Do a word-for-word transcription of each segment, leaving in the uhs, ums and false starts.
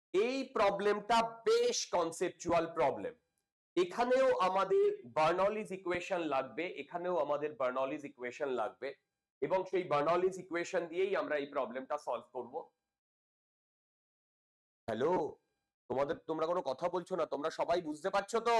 এই প্রবলেমটা বেশ কনসেপচুয়াল প্রবলেম। এখানেও আমাদের বার্নৌলিস ইকুয়েশন লাগবে, এখানেও আমাদের বার্নৌলিস ইকুয়েশন লাগবে, এবং সেই বার্নৌলিস ইকুয়েশন দিয়েই আমরা এই প্রবলেমটা সলভ করব। হ্যালো, তোমাদের তোমরা কোনো কথা বলছো না, তোমরা সবাই বুঝতে পারছো তো?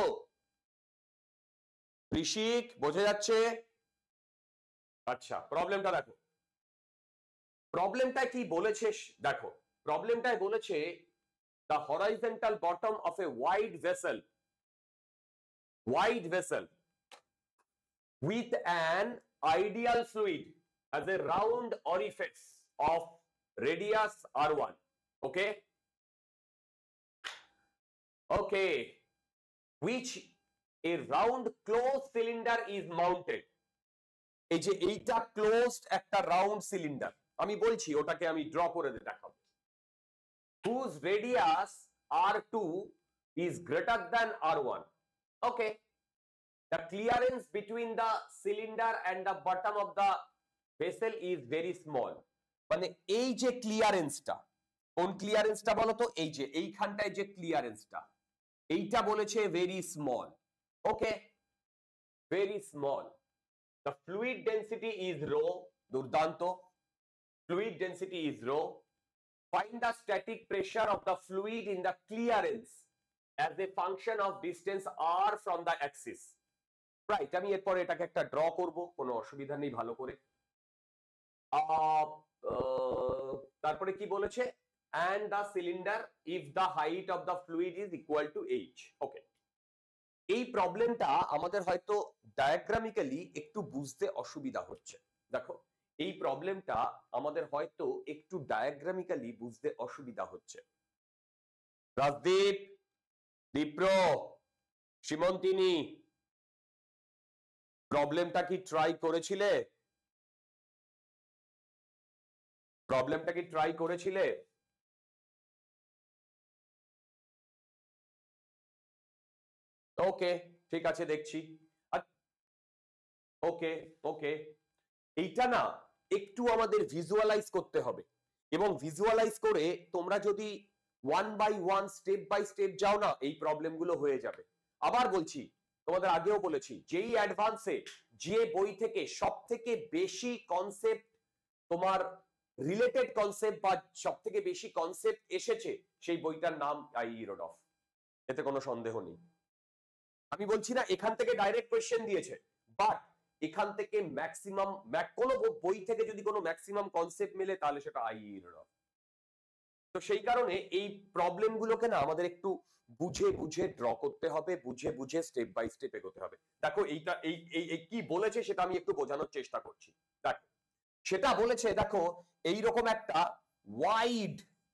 ঋষিক, বোঝা যাচ্ছে? আচ্ছা, প্রবলেমটা দেখো। প্রবলেমটা কি বলেছে দেখো, প্রবলেমটায় বলেছে the horizontal bottom of a wide vessel wide vessel with an ideal fluid as a round orifice of radius r one. Okay, okay, which a round closed cylinder is mounted. এই যে এইটা ক্লোজড একটা round cylinder, আমি বলছি ওটাকে আমি draw করে দেখাবো। whose radius r two is greater than r one. Okay, the clearance between the cylinder and the bottom of the vessel is very small. মানে এই যে ক্লিয়ারেন্সটা, কোন ক্লিয়ারেন্সটা বলো তো? এই যে এইখানটায় যে ক্লিয়ারেন্সটা, এইটা বলেছে very small. Okay, very small. The fluid density is rho. দুর্দান্ত। Fluid density is rho. Find the static pressure of the fluid in the clearance as a function of distance r from the axis. Right, আমি এরপর এটাকে একটা draw করব, কোনো অসুবিধা নেই, ভালো করে। তারপরে কি বলেছে? and the cylinder if the height of the fluid is equal to h. Okay, এই প্রবলেমটা আমাদের হয়তো ডায়াগ্রামিক্যালি একটু বুঝতে অসুবিধা হচ্ছে। দেখো, এই প্রবলেমটা আমাদের হয়তো একটু ডায়াগ্রামিক্যালি বুঝতে অসুবিধা হচ্ছে। রাজদীপ, দীপ্র, সীমন্তিনী, প্রবলেমটা কি ট্রাই করেছিলে? প্রবলেমটা কি ট্রাই করেছিলে? ওকে, ঠিক আছে, দেখছি। ওকে ওকে, এইটা না একটু আমাদের ভিজুয়ালাইজ করতে হবে, এবং ভিজুয়ালাইজ করে তোমরা যদি one by one step by step যাও না, এই প্রবলেমগুলো হয়ে যাবে। আবার বলছি, তোমাদের আগেও বলেছি, যেই অ্যাডভান্সে যে বই থেকে সব থেকে বেশি কনসেপ্ট, তোমার রিলেটেড কনসেপ্ট বা সব থেকে বেশি কনসেপ্ট এসেছে, সেই বইটার নাম আইই রোডফ, এতে কোনো সন্দেহ নেই। আমি বলছি না এখান থেকে ডাইরেক্ট কোয়েশ্চেন দিয়েছে, বাট এখান থেকে ম্যাক্সিমাম, কোনো বই থেকে যদি কোনো ম্যাক্সিমাম কনসেপ্ট মেলে তাহলে সেটা আইই রোডফ। তো সেই কারণে এই প্রবলেম গুলোকে না আমাদের একটু বুঝে বুঝে ড্র করতে হবে, বুঝে বুঝে স্টেপ বাই স্টেপ এগোতে হবে। দেখো, এইটা এই এই কি বলেছে সেটা আমি একটু বোঝানোর চেষ্টা করছি। দেখো, সেটা বলেছে, দেখো এইরকম একটা ওয়াইড,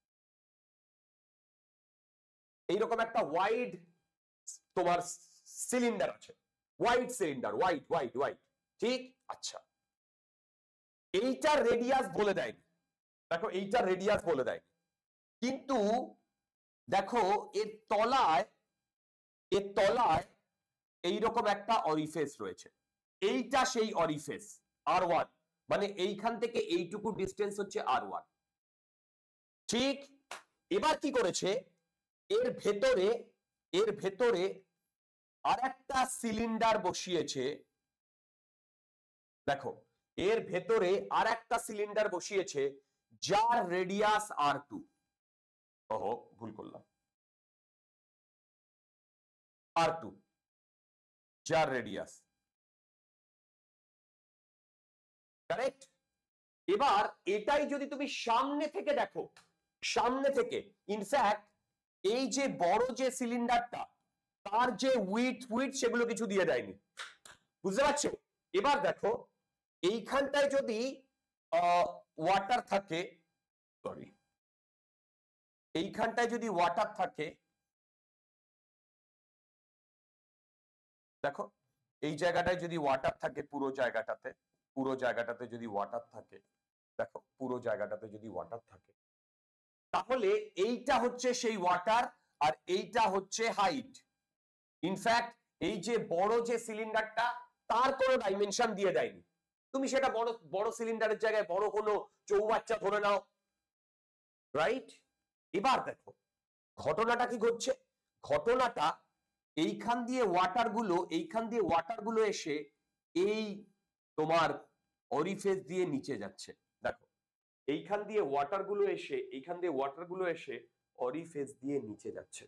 এইরকম একটা ওয়াইড তোমার সিলিন্ডার আছে, wide cylinder, wide wide wide ঠিক। আচ্ছা, এইটার রেডিয়াস বলে দেয়নি। দেখো, এইটার রেডিয়াস বলে দেয়নি, কিন্তু দেখো এর তলায়, এর তলায় এইরকম একটা অরিফেস রয়েছে, এইটা সেই অরিফেস আর ওয়ান, মানে এইখান থেকে এইটুকু ডিস্টেন্স হচ্ছে আর ওয়ান, ঠিক। এবার কি করেছে, এর ভেতরে, এর ভেতরে আর একটা সিলিন্ডার বসিয়েছে। দেখো, এর ভেতরে আর একটা সিলিন্ডার বসিয়েছে যার রেডিয়াস আর টু। ওহো, ভুল করলাম, আর টু, যার রেডিয়াস, কারেক্ট। এবার এটাই যদি তুমি সামনে থেকে দেখো, সামনে থেকে, ইনফ্যাক্ট এই যে বড় যে সিলিন্ডারটা, তার যে উইথ উইথ সেগুলো কিছু দিয়ে দেয়নি, বুঝতে পারছো? এবার দেখো, এইখানটায় যদি ওয়াটার থাকে, সরি, এইখানটায় যদি ওয়াটার থাকে, দেখো এই জায়গাটায় যদি ওয়াটার থাকে, পুরো জায়গাটাতে, পুরো জায়গাটাতে যদি ওয়াটার থাকে, দেখো পুরো জায়গাটাতে যদি ওয়াটার থাকে, তাহলে এইটা হচ্ছে সেই ওয়াটার আর এইটা হচ্ছে হাইট। ইনফ্যাক্ট এই যে বড় যে সিলিন্ডারটা, তার কোনো ডাইমেনশন দিয়ে দেয়নি, তুমি সেটা বড় বড় সিলিন্ডারের জায়গায় বড় কোনো চৌবাচ্চা ধরে নাও, রাইট। এবার দেখো, ঘটনাটা কি ঘটছে? ঘটনাটা এইখান দিয়ে ওয়াটার গুলো এইখান দিয়ে ওয়াটার গুলো এসে এই তোমার অরিফেস দিয়ে নিচে যাচ্ছে। দেখো এইখান দিয়ে ওয়াটার গুলো এসে এইখান দিয়ে ওয়াটার গুলো এসে অরিফেস দিয়ে নিচে যাচ্ছে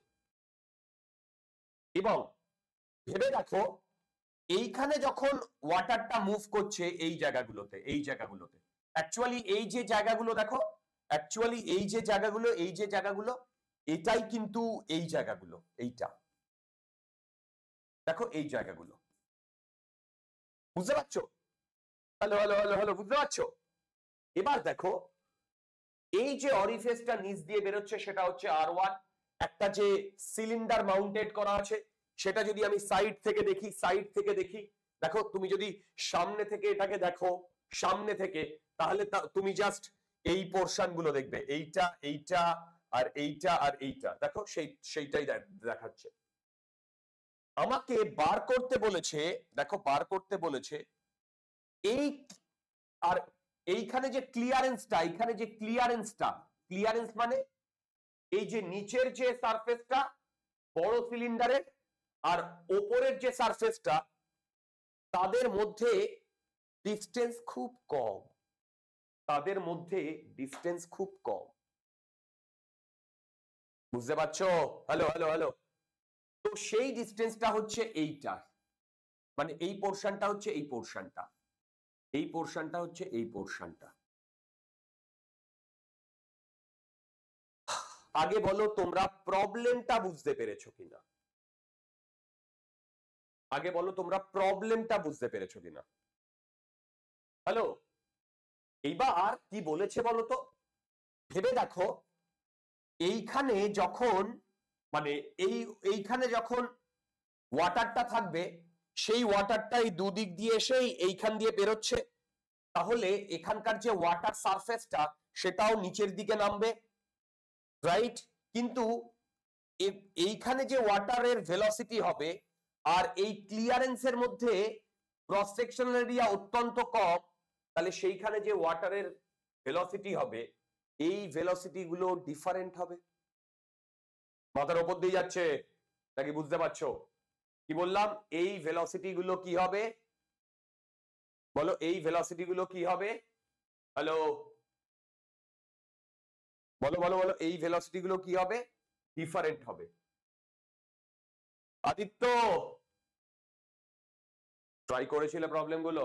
এবং ভেবে দেখো এইখানে যখন ওয়াটারটা মুভ করছে এই জায়গাগুলোতে এই জায়গাগুলোতে অ্যাকচুয়ালি এই যে জায়গাগুলো দেখো অ্যাকচুয়ালি এই যে জায়গাগুলো এই যে জায়গাগুলো এটাই কিন্তু এই জায়গাগুলো এইটা দেখো এই জায়গাগুলো বুঝতে পারছো? হ্যালো হ্যালো হ্যালো হ্যালো বুঝতে পারছো? এবার দেখো এই যে অরিফেসটা নিচ দিয়ে বেরোচ্ছে সেটা হচ্ছে আর ওয়ান, একটা যে সিলিন্ডার মাউন্টেড করা আছে সেটা যদি আমি সাইড থেকে দেখি সাইড থেকে দেখি দেখো তুমি যদি সামনে থেকে এটাকে দেখো সামনে থেকে তাহলে তুমি জাস্ট এই পোরশন গুলো দেখবে এইটা এইটা আর এইটা আর এইটা দেখো সেই সেইটাই দেখাচ্ছে। আমাকে বার করতে বলেছে দেখো বার করতে বলেছে এই আর এইখানে যে ক্লিয়ারেন্সটা এইখানে যে ক্লিয়ারেন্সটা ক্লিয়ারেন্স মানে এই যে নিচের যে সারফেসটা বড় সিলিন্ডারের আর ওপরের যে সারফেসটা তাদের মধ্যে ডিসটেন্স খুব কম তাদের মধ্যে ডিসটেন্স খুব কম বুঝতে পারছো? হ্যালো হ্যালো হ্যালো তো সেই ডিসটেন্সটা হচ্ছে এইটা মানে এই পোরশনটা হচ্ছে এই পোরশনটা এই পোরশনটা হচ্ছে এই পোরশনটা। আগে বলো তোমরা প্রবলেমটা বুঝতে পেরেছো কিনা? আগে বলো তোমরা প্রবলেমটা বুঝতে পেরেছো কিনা? হ্যালো এইবার কি বলেছে বলো তো ভেবে দেখো এইখানে যখন মানে এই এইখানে যখন ওয়াটারটা থাকবে সেই ওয়াটারটা এই দুদিক দিয়ে এসেই এইখান দিয়ে বেরোচ্ছে তাহলে এখানকার যে ওয়াটার সারফেসটা সেটাও নিচের দিকে নামবে রাইট কিন্তু এইখানে যে ওয়াটারের ভেলোসিটি হবে আর এই ক্লিয়ারেন্সের মধ্যে ক্রস সেকশনাল এরিয়া অত্যন্ত কম তাহলে সেইখানে যে ওয়াটারের ভেলোসিটি হবে এই ভেলোসিটি গুলো ডিফারেন্ট হবে। মাথার উপর দিয়ে যাচ্ছে নাকি বুঝতে পারছো কি বললাম? এই ভেলোসিটি গুলো কি হবে বলো এই ভেলোসিটি গুলো কি হবে? হ্যালো বলো বলো বলো এই ভেলোসিটি গুলো কি হবে? ডিফারেন্ট হবে। আদিত্য ট্রাই করেছিলে প্রবলেম গুলো?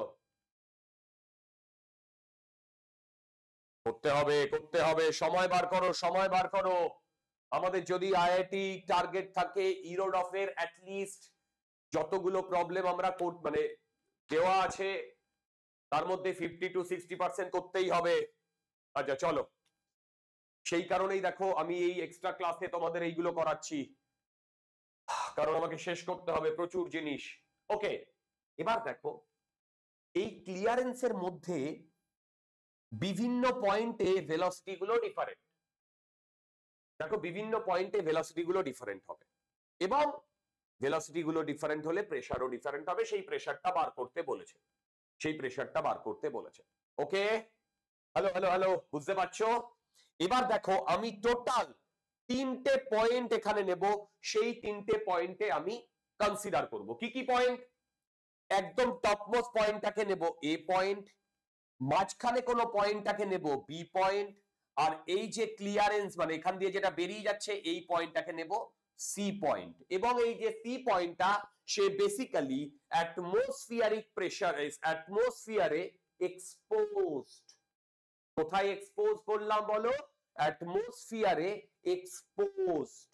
করতে হবে করতে হবে সময় বার করো সময় বার করো। আমাদের যদি আইআইটি টার্গেট থাকে ইরোডফের অ্যাটলিস্ট যতগুলো প্রবলেম আমরা মানে দেওয়া আছে তার মধ্যে ফিফটি টু সিক্সটি পার্সেন্ট করতেই হবে। আচ্ছা চলো সেই কারণেই দেখো আমি এই এক্সট্রা ক্লাসে তোমাদের এইগুলো করাচ্ছি কারণ আমাকে শেষ করতে হবে প্রচুর জিনিস। ওকে এবার দেখো এই ক্লিয়ারেন্সের মধ্যে বিভিন্ন পয়েন্টে ভেলোসিটি গুলো ডিফারেন্ট দেখো বিভিন্ন পয়েন্টে ভেলোসিটি গুলো ডিফারেন্ট হবে এবং ভেলোসিটি গুলো ডিফারেন্ট হলে প্রেসারও ডিফারেন্ট হবে সেই প্রেসারটা বার করতে বলেছে সেই প্রেসারটা বার করতে বলেছে। ওকে হ্যালো হ্যালো হ্যালো বুঝতে পারছো? এবার দেখো আমি টোটাল তিনটে পয়েন্ট এখানে নেব সেই তিনটে পয়েন্টে আমি কনসিডার করব কি কি পয়েন্ট? একদম টপমোস্ট পয়েন্টটাকে নেব এ পয়েন্ট মাঝখানে কোনো পয়েন্টটাকে নেব বি পয়েন্ট আর এই যে ক্লিয়ারেন্স মানে এখান দিয়ে যেটা বেরিয়ে যাচ্ছে এই পয়েন্টটাকে নেব সি পয়েন্ট এবং এই যে সি পয়েন্টটা সে বেসিক্যালি অ্যাটমসফিয়ারিক প্রেসার অ্যাটমসফিয়ারে এক্সপোজড। কোথায় এক্সপোজ করলাম বলো? অ্যাটমসফিয়ারে এক্সপোজড।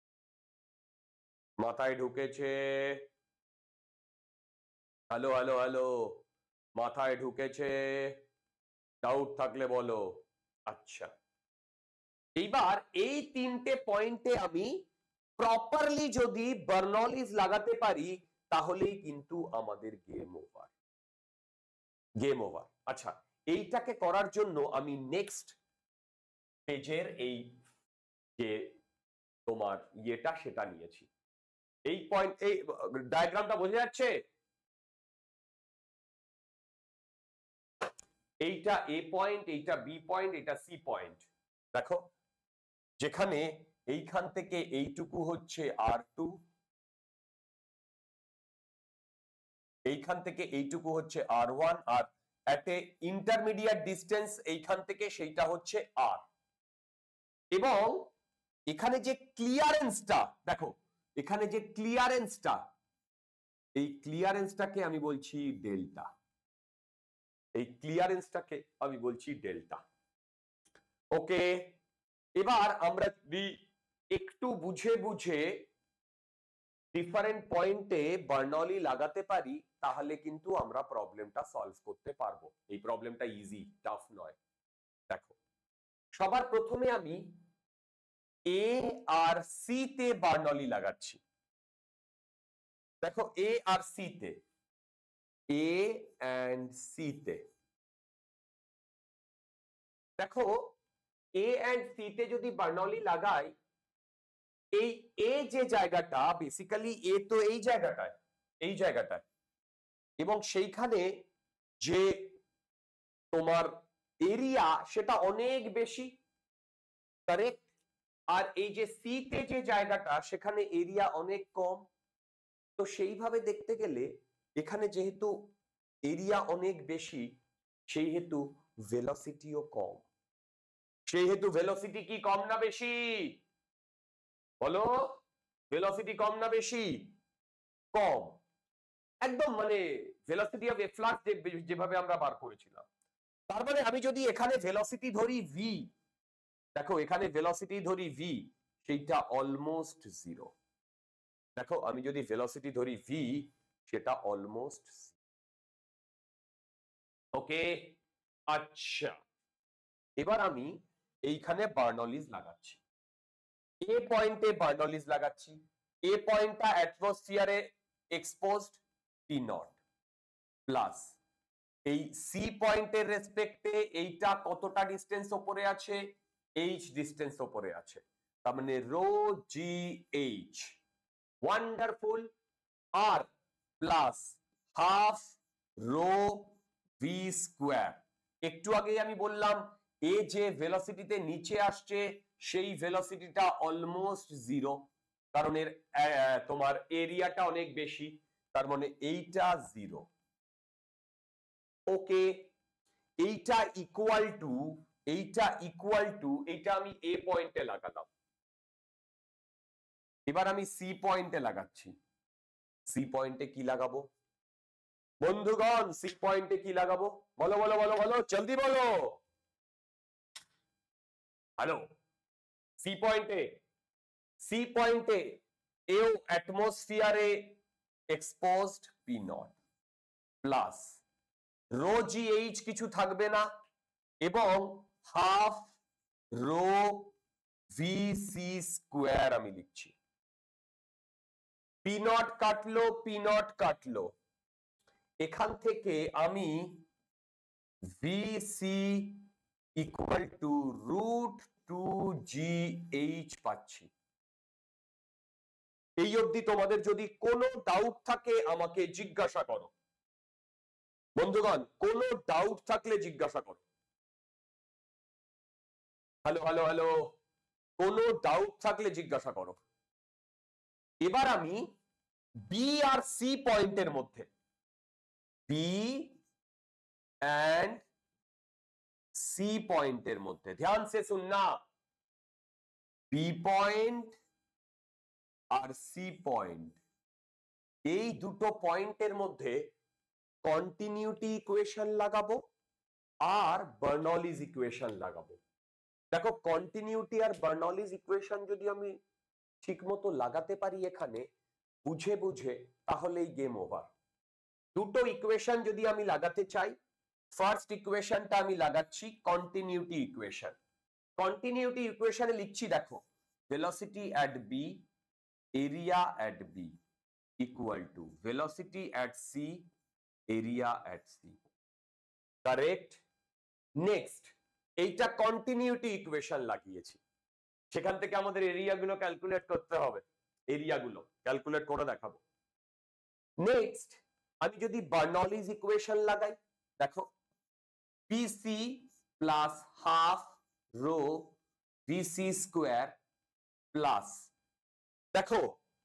মাথায় ঢুকেছে? হ্যালো হ্যালো হ্যালো মাথায় ঢুকেছে? ডাউট থাকলে বলো। আচ্ছা এইবার এই তিনটে পয়েন্টে আমি প্রপারলি যদি বার্নৌলিস লাগাতে পারি তাহলেই কিন্তু আমাদের গেম ওভার গেম ওভার। আচ্ছা এইটাকে করার জন্য আমি নেক্সট পেজের এই যে তোমার ইয়েটা সেটা নিয়েছি। এই পয়েন্ট এই ডায়াগ্রামটা বোঝা যাচ্ছে? এইটা এ পয়েন্ট এইটা বি পয়েন্ট এটা সি পয়েন্ট। দেখো যেখানে এইখান থেকে এইটুকু হচ্ছে আর টু, এইখান থেকে এইটুকু হচ্ছে আর ওয়ান, আর এট এ ইন্টারমিডিয়েট ডিস্টেন্স এইখান থেকে সেইটা হচ্ছে আর। এবং এখানে যে ক্লিয়ারেন্সটা দেখো, এখানে যে ক্লিয়ারেন্সটা, এই ক্লিয়ারেন্সটাকে আমি বলছি ডেল্টা, এই ক্লিয়ারেন্সটাকে আমি বলছি ডেল্টা। ওকে, এবার আমরা যদি একটু বুঝে বুঝে ডিফারেন্ট পয়েন্টে বার্নৌলি লাগাতে পারি তাহলে কিন্তু আমরা প্রবলেমটা সলভ করতে পারবো। এই প্রবলেমটা ইজি, টাফ নয়। দেখো সবার প্রথমে আমি এ আর সি তে বার্নৌলি লাগাচ্ছি। দেখো এ আর সি তে, এ এন্ড সি তে দেখো এ এন্ড সি তে যদি বার্নৌলি লাগাই, এই এ যে জায়গাটা বেসিক্যালি এ তো এই জায়গাটায়, এই জায়গাটায়, এবং সেইখানে যে তোমার এরিয়া সেটা অনেক বেশি, কারেক্ট? আর এই যে সি তে যে জায়গাটা সেখানে এরিয়া অনেক কম। তো সেইভাবে দেখতে গেলে এখানে যেহেতু এরিয়া অনেক বেশি সেই হেতু ভেলোসিটিও কম। সেই হেতু ভেলোসিটি কি কম না বেশি? বলো, ভেলোসিটি কম না বেশি? কম। একদম মানে ভেলোসিটি অফ এ ফ্লাক্স যেভাবে আমরা বার করেছিলাম। তার মানে আমি যদি এখানে ভেলোসিটি ধরি ভি, দেখো এখানে ভেলোসিটি ধরি ভি, সেইটা অলমোস্ট জিরো। দেখো আমি যদি ভেলোসিটি ধরি ভি সেটা অলমোস্ট, ওকে। আচ্ছা, এবার আমি এইখানে বার্নৌলিজ লাগাচ্ছি, এ পয়েন্টে বার্নৌলিজ লাগাচ্ছি। এ পয়েন্টটা অ্যাটমসফিয়ারে এক্সপোজড টি নট, প্লাস এই সি পয়েন্টের রেসপেক্টে এইটা কতটা ডিস্টেন্স উপরে আছে? এইচ ডিস্টেন্স উপরে আছে, তার মানে রো জি এইচ, ওয়ান্ডারফুল। আর plus half rho v square. একটু আগে আমি বললাম এ যে ভেলোসিটিতে নিচে আসছে সেই ভেলোসিটিটা অলমোস্ট জিরো, কারণ এর তোমার এরিয়াটা অনেক বেশি, তার মানে এইটা জিরো। ওকে, এইটা ইকুয়াল টু, এইটা ইকুয়াল টু, এইটা আমি এ পয়েন্টে লাগালাম। এবার আমি সি পয়েন্টে লাগাচ্ছি। সি পয়েন্টে কি লাগাবো বন্ধুগণ? সি পয়েন্টে কি লাগাবো? বলো বলো বলো বলো, জলদি বলো। হ্যালো, সি পয়েন্টে, সি পয়েন্টে এও অ্যাটমসফিয়ারে exposed P naught, plus rho g h কিছু থাকবে না, এবং half rho v C square আমি লিখছি। পি নট কাটলো, পি নট কাটলো, এখান থেকে আমি v C equal to root two g h পাচ্ছি। এই অবধি তোমাদের যদি কোনো ডাউট থাকে আমাকে জিজ্ঞাসা করো বন্ধুগণ, কোনো ডাউট থাকলে জিজ্ঞাসা করো। হ্যালো হ্যালো হ্যালো, কোনো ডাউট থাকলে জিজ্ঞাসা করো। এবার আমি বি আর সি পয়েন্টের মধ্যে, বি এন্ড সি পয়েন্টের মধ্যে ধ্যান সে শুননা, বি পয়েন্ট আর সি পয়েন্ট, এই দুটো পয়েন্টের মধ্যে কন্টিনিউটি ইকুয়েশন লাগাবো আর বার্নৌলিজ ইকুয়েশন লাগাবো। দেখো কন্টিনিউটি আর বার্নৌলিজ ইকুয়েশন যদি আমি ঠিকমতো লাগাতে পারি এখানে বুঝে বুঝে, তাহলেই গেম ওভার। দুটো ইকুয়েশন যদি আমি লাগাতে চাই, ফার্স্ট ইকুয়েশনটা আমি লাগাচ্ছি কন্টিনিউটি ইকুয়েশন। কন্টিনিউটি ইকুয়েশনে লিখছি দেখো, velocity at B, area at B equal to velocity at C, area at C, correct? Next এইটা কন্টিনিউটি ইকুয়েশন লাগিয়েছি, সেখান থেকে আমাদের এরিয়া গুলো ক্যালকুলেট করতে হবে, এরিয়া গুলো ক্যালকুলেট করে দেখাবো। নেক্সট আমি যদি বার্নৌলিজ ইকুয়েশন লাগাই, দেখো PC plus half rho VC square plus, দেখো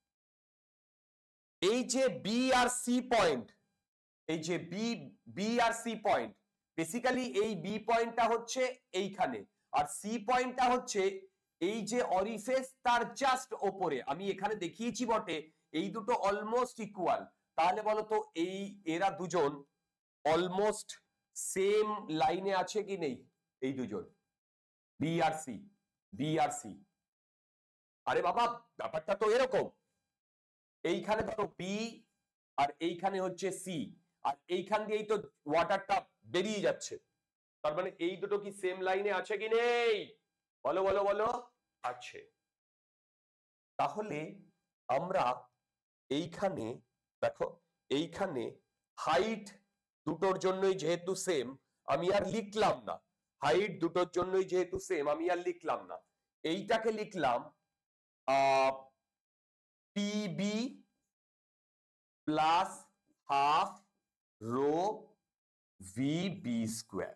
এই যে বি আর সি পয়েন্ট, এই যে বি বি আর সি পয়েন্ট, বেসিক্যালি এই বি পয়েন্টটা হচ্ছে এইখানে, আর সি পয়েন্টটা হচ্ছে এই যে অরিফেস তার জাস্ট ওপরে। আমি এখানে দেখিয়েছি বটে, এই দুটো অলমোস্ট ইকুয়াল, তাহলে বলো তো এই এরা দুজন অলমোস্ট সেম লাইনে আছে কি নেই? এই দুজন বি আর সি, বি আর সি। আরে বাবা ব্যাপারটা তো এরকম, এইখানে ধরো বি আর এইখানে হচ্ছে সি, আর এইখান দিয়েই তো ওয়াটারটা বেরিয়ে যাচ্ছে, তার মানে এই দুটো কি সেম লাইনে আছে কি নেই? বলো বলো বলো, আছে। তাহলে আমরা এইখানে দেখো, এইখানে হাইট দুটোর জন্যই যেহেতু সেম, আমি আর লিখলাম না, হাইট দুটোর জন্যই যেহেতু সেম আমি আর লিখলাম না, এইটাকে লিখলাম ah PB plus half rho VB square.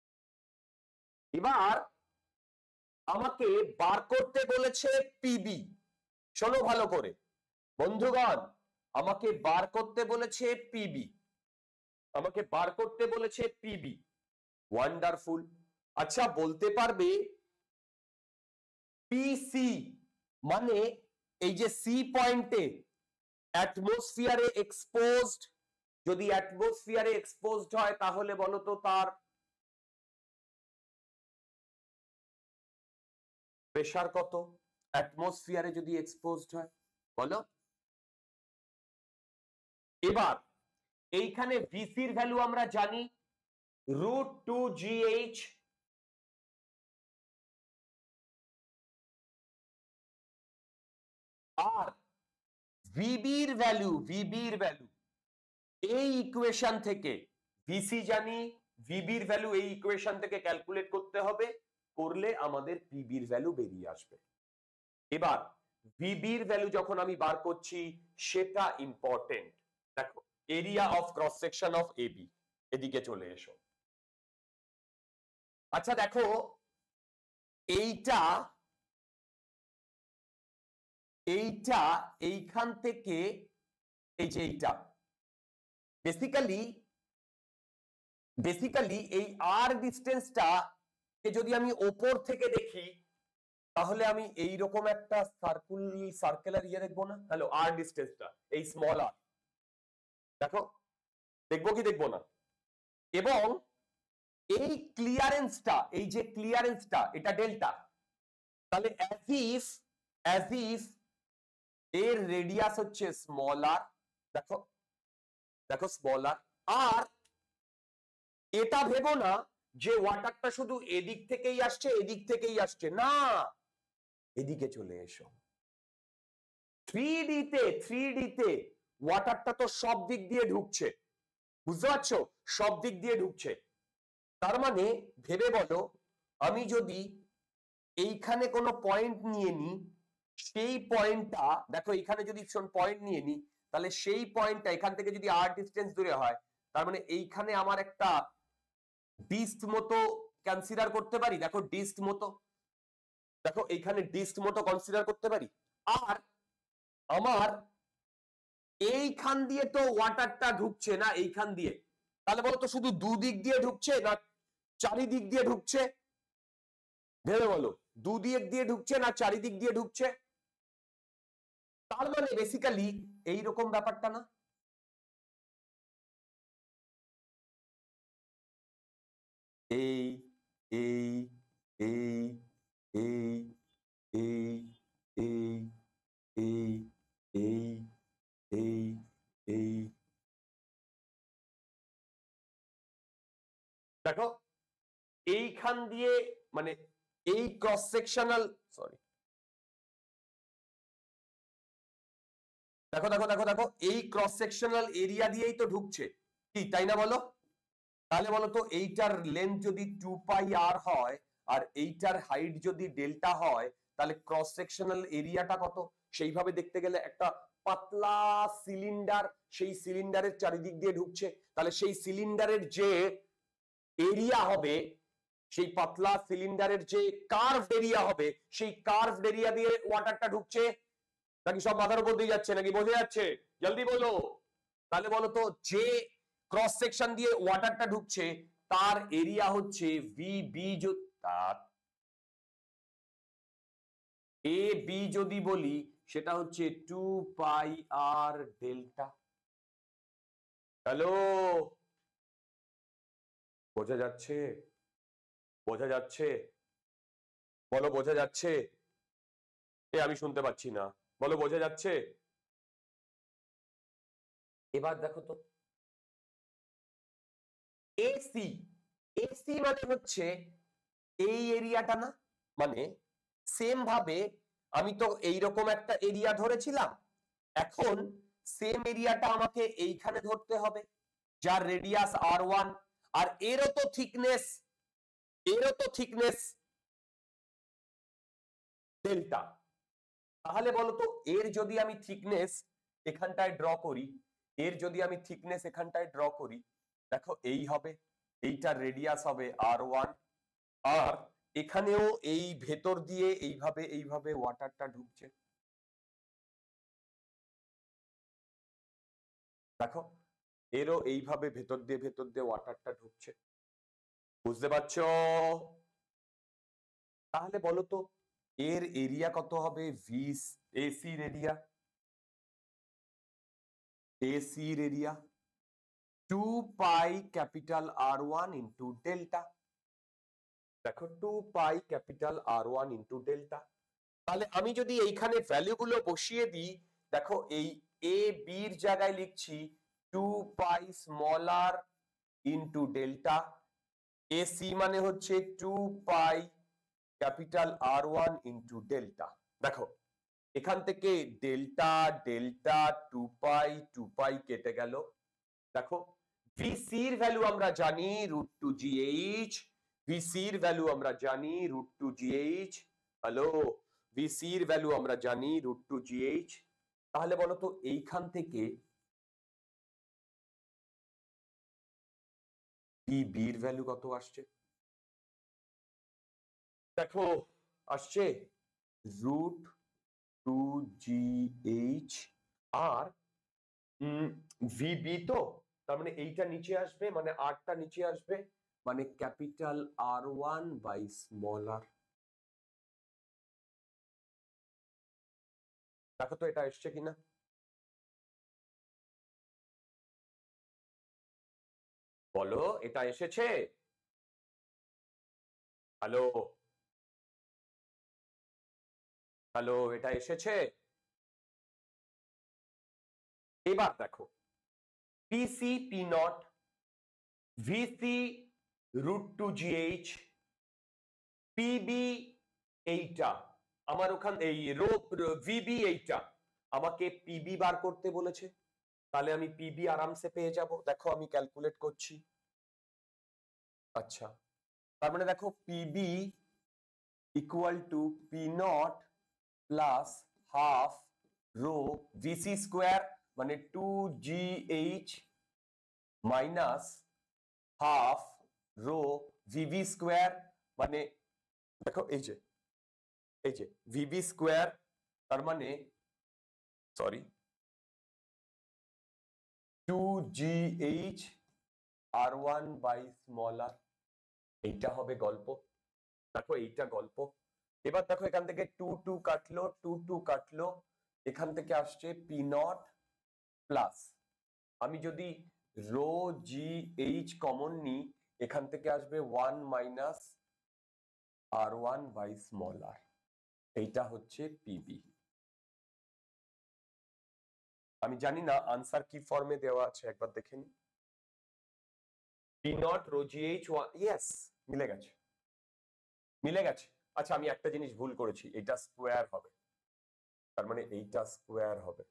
এবার আমাকে বার করতে বলেছে পিবি, শোনো ভালো করে বন্ধুগণ, আমাকে বার করতে বলেছে পিবি, আমাকে বার করতে বলেছে পিবি। ওয়ান্ডারফুল। আচ্ছা বলতে পারবে পিসি মানে এই যে সি পয়েন্টে অ্যাটমসফিয়ারে এক্সপোজড, যদি অ্যাটমসফিয়ারে এক্সপোজড হয় তাহলে বলো তো তার প্রেসার কত? অ্যাটমসফিয়ারে যদি এক্সপোজড হয় বলো। এবার এইখানে ভিসির ভ্যালু আমরা জানি রুট টু জিএইচ, আর ভিবির ভ্যালু, ভিবির ভ্যালু এই ইকুয়েশন থেকে, ভিসি জানি, ভিবির ভ্যালু এই ইকুয়েশন থেকে ক্যালকুলেট করতে হবে, করলে আমাদের পিবির ভ্যালু বেরিয়ে আসবে। এবার ভিবির ভ্যালু যখন আমি বার করছি সেটা ইম্পর্টেন্ট। দেখো area of cross section of AB, এদিকে চলে এসো। আচ্ছা দেখো এইটা এইটা এইখান থেকে এই যে এইটা বেসিক্যালি বেসিক্যালি এই আর ডিস্টেন্সটা যদি আমি ওপর থেকে দেখি তাহলে আমি এইরকম একটা সার্কুল সার্কুলার ইয়ে দেখবো না? হ্যালো, আর ডিস্টেন্সটা এই স্মল আর, দেখো দেখবো কি দেখবো না? এবং এই ক্লিয়ারেন্সটা, এই যে ক্লিয়ারেন্সটা এটা ডেল্টা, তাহলে অ্যাজ ইফ অ্যাজ ইফ এর রেডিয়াস হচ্ছে স্মল আর, দেখো দেখো স্মল আর, আর এটা ভেবো না যে ওয়াটারটা শুধু এদিক থেকেই আসছে এদিক থেকেই আসছে, না, এদিকে চলে এসো। থ্রি ডি তে থ্রি ডি তে ওয়াটারটা তো সব দিক দিয়ে ঢুকছে, বুঝতে পারছো? সব দিক দিয়ে ঢুকছে, তার মানে ভেবে বলো আমি যদি এইখানে কোনো পয়েন্ট নিয়ে নিই, সেই পয়েন্টটা দেখো এখানে যদি পয়েন্ট নিয়ে নিই তাহলে সেই পয়েন্টটা এখান থেকে যদি আর ডিস্টেন্স দূরে হয়, তার মানে এইখানে আমার একটা ডিস্ক মতো কনসিডার করতে পারি, দেখো ডিস্ক মতো, দেখো এইখানে ডিস্ক মতো কনসিডার করতে পারি। আর আমার এইখান দিয়ে তো ওয়াটারটা ঢুকছে না, এইখান দিয়ে, তাহলে বলো তো শুধু দুদিক দিয়ে ঢুকছে না চারিদিক দিয়ে ঢুকছে? ভেবে বলো, দুদিক দিয়ে ঢুকছে না চারিদিক দিয়ে ঢুকছে? তার মানে বেসিক্যালি এইরকম ব্যাপারটা না? এই এই এই এই এই এই এই এই এই এই দেখো এইখান দিয়ে মানে এই ক্রস সেকশনাল, সরি দেখো দেখো দেখো দেখো এই ক্রস সেকশনাল এরিয়া দিয়েই তো ঢুকছে, কি তাই না বলো? তাহলে বলো তো এইটার লেন্থ যদি টু পাই আর হয় আর এইটার হাইট যদি ডেল্টা হয় তাহলে ক্রস সেকশনাল এরিয়াটা কত? সেইভাবে দেখতে গেলে একটা পাতলা সিলিন্ডার, সেই সিলিন্ডারের চারিদিক দিয়ে ঢুকছে, তাহলে সেই সিলিন্ডারের যে এরিয়া হবে সেই পাতলা সিলিন্ডারের যে কার্ভড এরিয়া হবে সেই কার্ভড এরিয়া দিয়ে ওয়াটারটা ঢুকছে নাকি সব মাথার উপর দিয়ে যাচ্ছে নাকি বোঝা যাচ্ছে জলদি বলো তাহলে বলো তো যে ক্রস সেকশন দিয়ে ওয়াটারটা ঢুকছে তার এরিয়া হচ্ছে ভিবি তার এ বি যদি বলি সেটা হচ্ছে two pi R delta hello বোঝা যাচ্ছে বোঝা যাচ্ছে বলো বোঝা যাচ্ছে এ আমি শুনতে পাচ্ছি না বলো বোঝা যাচ্ছে এবার দেখো তো এসি এসি মানে হচ্ছে এই এরিয়াটা না মানে সেম ভাবে আমি তো এইরকম একটা এরিয়া ধরেছিলাম এখন সেম এরিয়াটা আমাকে এইখানে ধরতে হবে যার রেডিয়াস আর ওয়ান আর এরও তো থিকনেস এরও তো থিকনেস ডেল্টা তাহলে বলো তো এর যদি আমি থিকনেস এখানটায় ড্র করি এর যদি আমি থিকনেস এখানটায় ড্র করি দেখো এই হবে এইটার রেডিয়াস হবে আর ওয়ান আর এখানেও এই ভেতর দিয়ে এইভাবে এইভাবে ওয়াটারটা ঢুকছে দেখো এরও এইভাবে ভেতর দিয়ে ভেতর দিয়ে ওয়াটারটা ঢুকছে বুঝতে পারছো তাহলে বলো তো এর এরিয়া কত হবে V AC area AC area two pi capital R one into delta দেখো two pi capital R one into delta তাহলে আমি যদি এইখানে ভ্যালুগুলো বসিয়ে দিই দেখো এই এ বির জায়গায় লিখছি two pi small R into delta AC মানে হচ্ছে two pi capital R one into delta দেখো এখান থেকে delta delta two pi two pi কেটে গেল দেখো ভিসির ভ্যালু আমরা জানি রুট টু জিএইচ ভিসির ভ্যালু আমরা জানি রুট টু জিএইচ হ্যালো ভিসির ভ্যালু আমরা জানি রুট টু জিএইচ তাহলে বলো তো এইখান থেকে বির ভ্যালু কত আসছে দেখো আসছে রুট টু জিএইচ আর ভিবি তো তার মানে এইটা নিচে আসবে মানে আরটা নিচে আসবে মানে capital R one by small R দেখো তো এটা এসছে কিনা বলো এটা এসেছে হ্যালো হ্যালো এটা এসেছে এবার দেখো PC P naught VC root two GH PB এইটা আমার ওখান এই রো ভিবি এইটা আমাকে পিবি বার করতে বলেছে তাহলে আমি পিবি আরামসে পেয়ে যাব দেখো আমি ক্যালকুলেট করছি আচ্ছা তার মানে দেখো PB equal to P naught plus half rho VC square মানে two GH minus half rho VV square মানে দেখো এই যে এই যে ভিভি স্কোয়ার তার মানে sorry two GH R one by small R এইটা হবে গল্প দেখো এইটা গল্প এবার দেখো এখান থেকে টু টু কাটলো টু টু কাটলো এখান থেকে আসছে পি নট প্লাস আমি যদি রো জি এইচ কমন নিই এখান থেকে আসবে one minus R one by small R এইটা হচ্ছে পিবি আমি জানি না আনসার কি ফর্মে দেওয়া আছে একবার দেখে নি P naught rho g h one yes মিলে গেছে মিলে গেছে আচ্ছা আমি একটা জিনিস ভুল করেছি এইটা স্কোয়ার হবে তার মানে এইটা স্কোয়ার হবে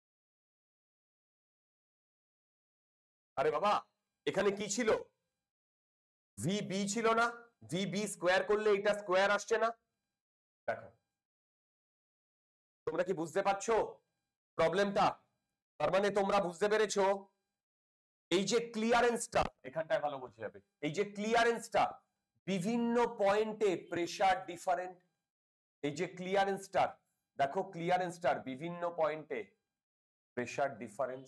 আরে বাবা এখানে কি ছিল ভি বি ছিল না ভি বি স্কোয়ার করলে এটা স্কোয়ার আসছে না দেখো তোমরা কি বুঝতে পারছো প্রবলেমটা তার মানে তোমরা বুঝতে পেরেছো এই যে ক্লিয়ারেন্সটা এখানটায় ভালো বুঝে যাবে এই যে ক্লিয়ারেন্সটা বিভিন্ন পয়েন্টে প্রেসার ডিফারেন্ট। এই যে ক্লিয়ারেন্সটার, দেখো ক্লিয়ারেন্সটার বিভিন্ন পয়েন্টে প্রেসার ডিফারেন্স।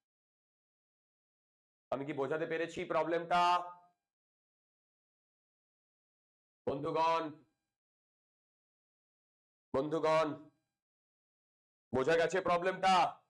আমি কি বোঝাতে পেরেছি প্রবলেমটা বন্ধুগণ? বন্ধুগণ বোঝা গেছে প্রবলেমটা?